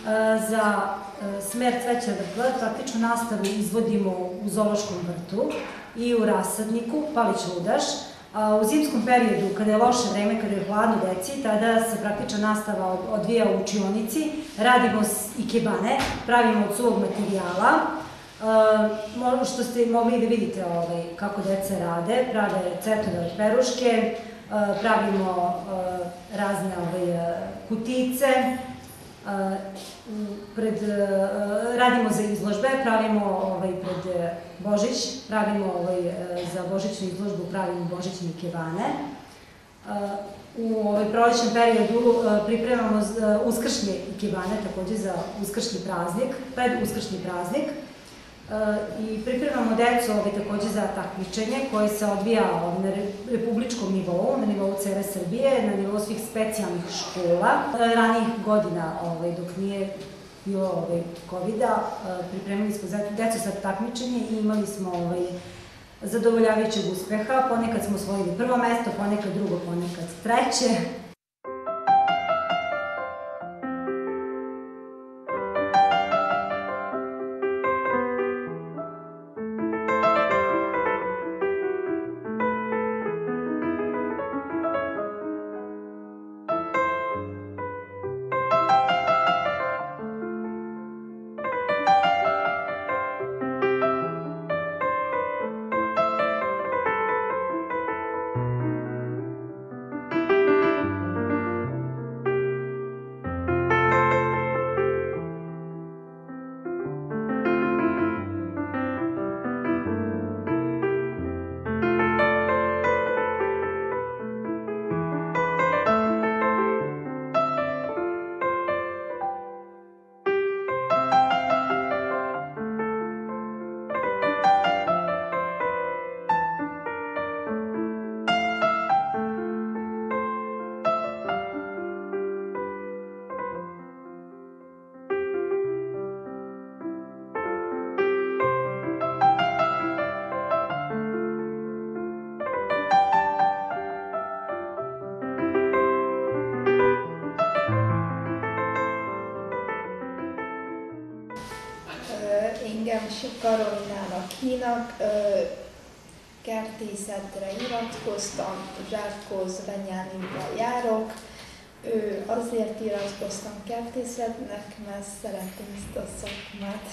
Za smer cveća vrtla praktičnu nastavu izvodimo u zoološkom vrtu i u rasadniku Palić Ludaš. U zimskom periodu, kada je loše vreme, kada je hladno deci, tada se praktična nastava odvija u učionici, radimo ikebane, pravimo od suvog materijala. Što ste mogli da vidite kako deca rade, prave cetove od peruške, pravimo razne kutice, radimo za izložbe, pravimo pred Božić, pravimo za božićnu izložbu, pravimo božićne ikebane. U prolećnom periodu pripremamo uskršnje ikebane, takođe za uskršnji praznik, pred uskršnji praznik. I pripremamo decu takođe za takmičenje koje se odvija na republičkom nivou, na nivou cele Srbije, na nivou svih specijalnih škola. Ranijih godina, dok nije bilo COVID-a, pripremili smo decu za takmičenje i imali smo zadovoljavajućeg uspeha. Ponekad smo osvojili prvo mesto, ponekad drugo, ponekad treće. Engem Karolinának hívnak, kertészetre iratkoztam, Zsártkóz Benyáminba járok. Azért iratkoztam kertészetnek, mert szeretem ezt a szakmát.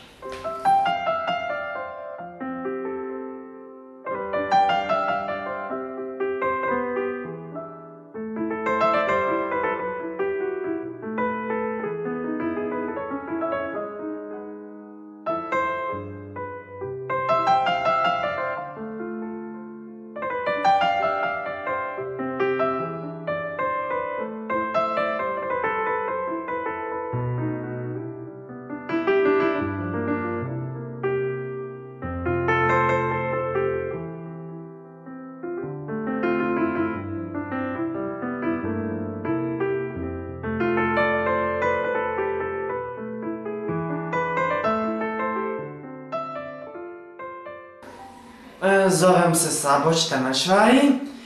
Zovem se Saboć Tamašvaj.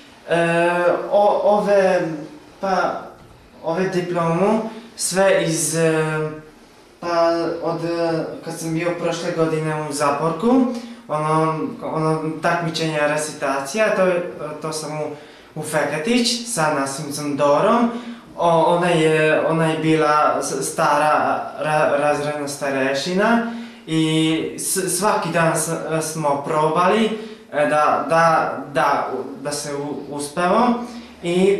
Ove diplomu sve od kad sam bio prošle godine u Zaporku, ono takmičenje recitacija, to sam u Feketić sa Nasimcom Dorom. Ona je bila stara razredna starešina i svaki dan smo probali da se uspemo i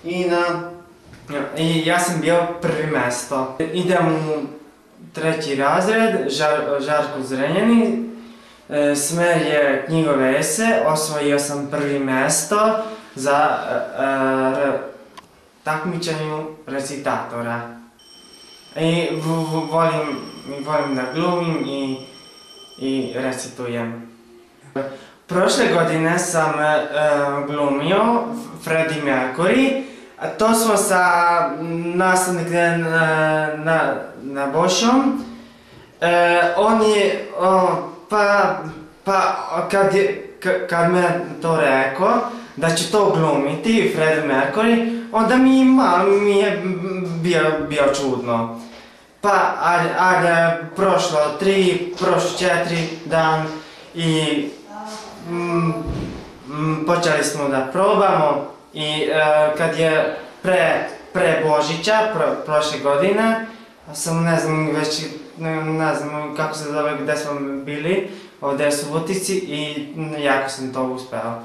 ja sam bio prvi mesto. Idem u treći razred, Žarko Zrenjanin, smer je knjigove ese, osvojio sam prvi mesto za takmičenju recitatora. I volim da glumim i recitujem. Prošle godine sam glumio Freddie Mercury, a to smo sa nastavnikom na Bošom. Kad me to rekao da će to glumiti Freddie Mercury, onda mi je bio čudno. Pa, prošlo 3, prošlo 4 dan i počeli smo da probamo i kad je pre Božića, prošle godine, sam ne znam kako se zove gde smo bili, ovde u Subotici i jako sam to uspeo.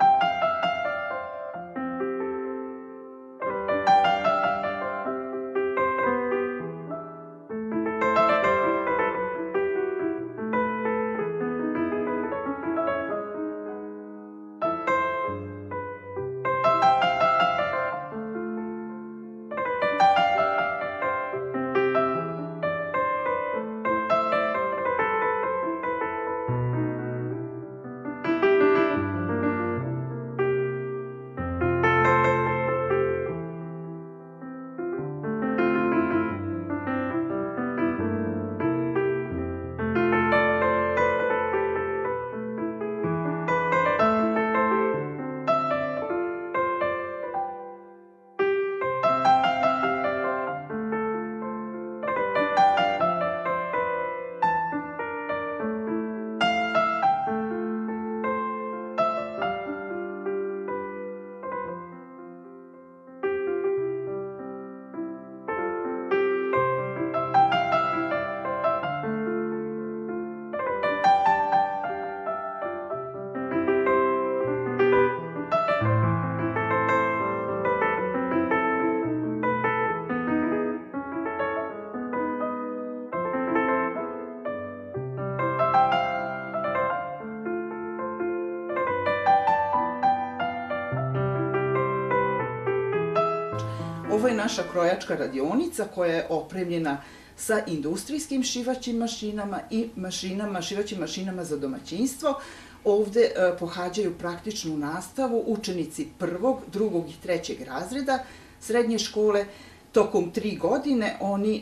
Ovo je naša krojačka radionica koja je opremljena sa industrijskim šivaćim mašinama i šivaćim mašinama za domaćinstvo. Ovde pohađaju praktičnu nastavu učenici 1., 2. i 3. razreda srednje škole. Tokom 3 godine oni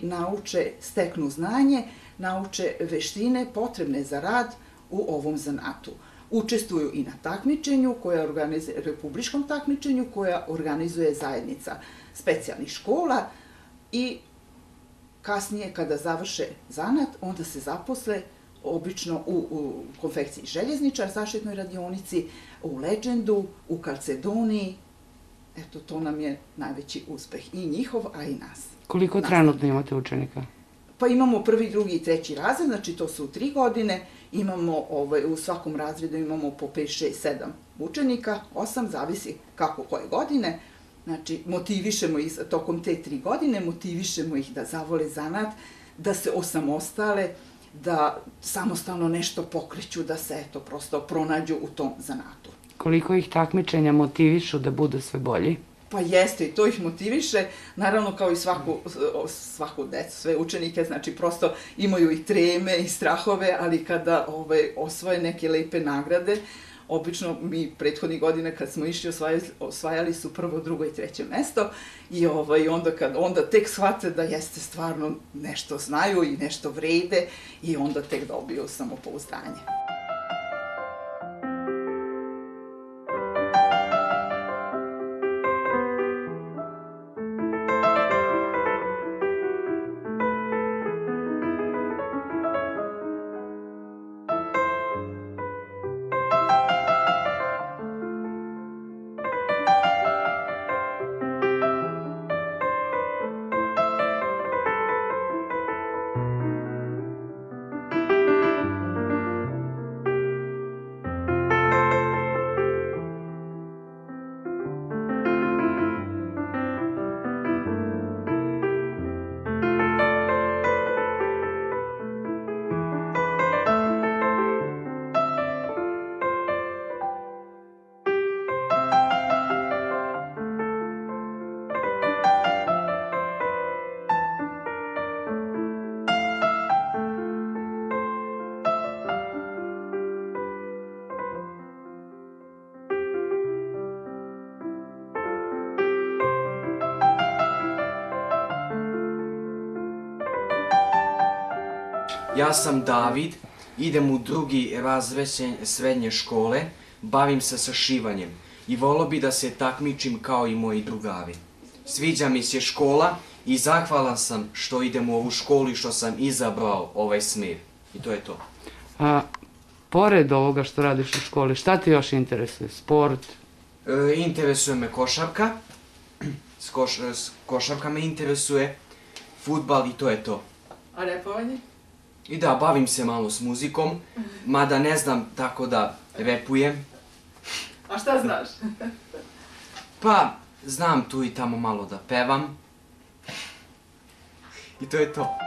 steknu znanje, nauče veštine potrebne za rad u ovom zanatu. Učestvuju i na takmičenju, republičkom takmičenju koja organizuje zajednica specijalnih škola i kasnije kada završe zanat, onda se zaposle obično u konfekciji željezničar, zaštitnoj radionici, u Legendu, u Kalcedoniji. Eto, to nam je najveći uspeh i njihov, a i nas. Koliko trenutno imate učenika? Pa imamo 1., 2. i 3. razred, znači to su 3 godine. Imamo, u svakom razredu imamo po 5, 6, 7 učenika, 8, zavisi kako koje godine. Znači, motivišemo ih tokom te 3 godine, motivišemo ih da zavole zanat, da se osamostale, da samostalno nešto pokreću, da se eto prosto pronađu u tom zanatu. Koliko ih takmičenja motivišu da budu sve bolji? Pa jeste, i to ih motiviše, naravno kao i svaku decu, sve učenike, znači prosto imaju i treme i strahove, ali kada osvoje neke lepe nagrade, obično mi prethodnih godina kad smo išli osvajali su 1., 2. i 3. mesto i onda tek shvate da jeste stvarno nešto znaju i nešto vrede i onda tek dobiju samopouzdanje. Ja sam David, idem u 2. razred srednje škole, bavim se sa šivanjem i volio bi da se takmičim kao i moji drugari. Sviđa mi se škola i zahvalan sam što idem u ovu školu i što sam izabrao ovaj smjer. I to je to. A pored ovoga što radiš u školi, šta ti još interesuje? Sport? Interesuje me košarka. Košarka me interesuje. Fudbal i to je to. A repovanje? I da, bavim se malo s muzikom, mada ne znam tako da repujem. A šta znaš? Pa, znam tu i tamo malo da pevam. I to je to.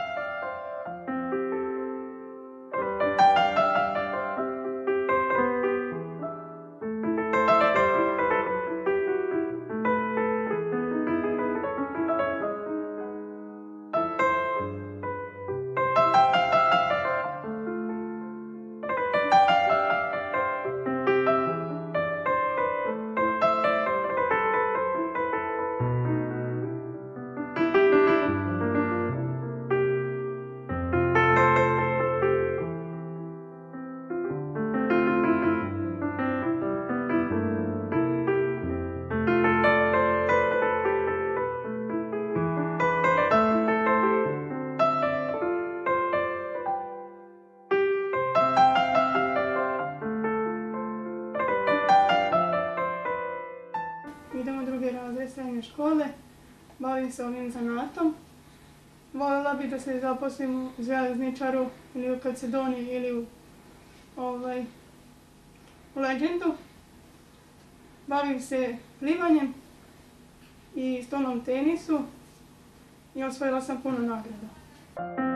Idem u drugi razred srednje škole, bavim se ovim zanatom. Voljela bih da se zaposlim u željezničaru ili u Kalcedoniji ili u Legendu. Bavim se plivanjem i stolnom tenisu i osvojila sam puno nagrada.